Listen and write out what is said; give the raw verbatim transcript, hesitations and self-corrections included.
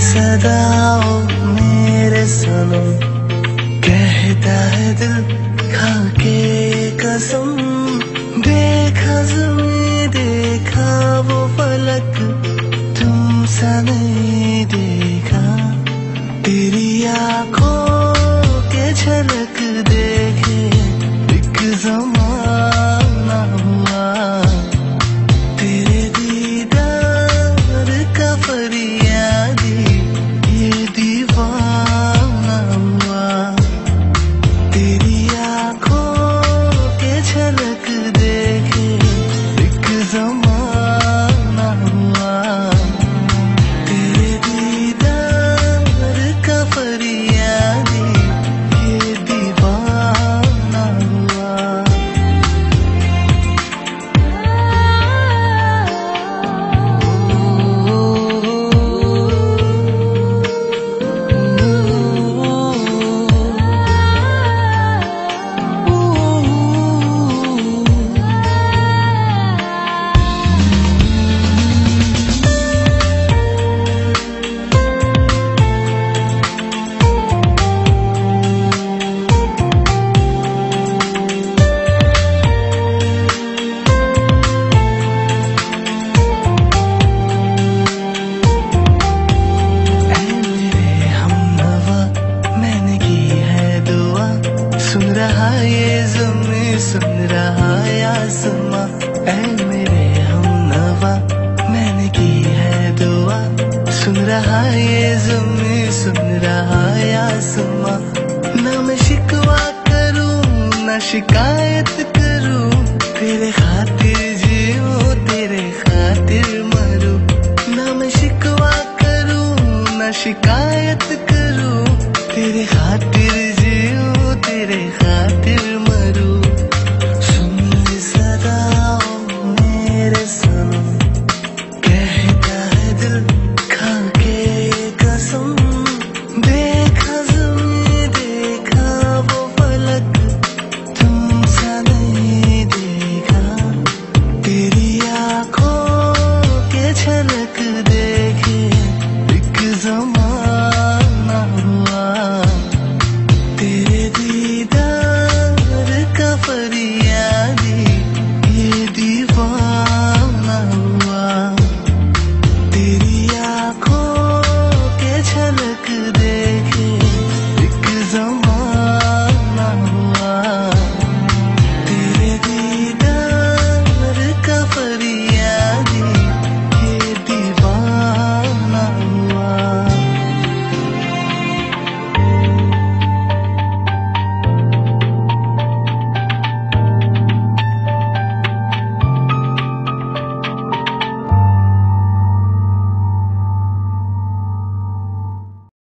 सदाओ मेरे सनम, कहता है दिल खा के कसम। देखा ज़मीं देखा वो फलक, तुमसा नहीं देखा। तेरी आँखों के झलक देखे एक ज़माना हुआ। तेरे दीदार का फरियादी ये दीवाना हुआ। तेरी आँखों के झलक देखे एक ज़माना हुआ। तेरे दीदार का फरियादी ये दीवाना हुआ। सुन रहा ये ज़मीं सुन रहा ये आसमां, ऐ मेरे हमनवा मैंने की है दुआ। सुन रहा ये ज़मीं सुन रहा ये आसमां, ना मैं शिकवा करूं ना शिकायत करूं, तेरे खातिर